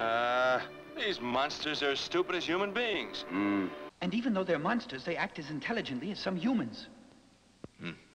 These monsters are as stupid as human beings. And even though they're monsters, they act as intelligently as some humans.